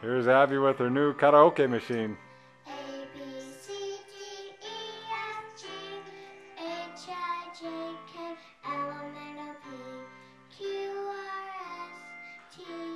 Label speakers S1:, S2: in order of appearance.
S1: Here's Abbie with her new karaoke machine.
S2: A, B, C, D, E, F, G, H, I, J, K, L, M, N, O, P, Q, R, S, T,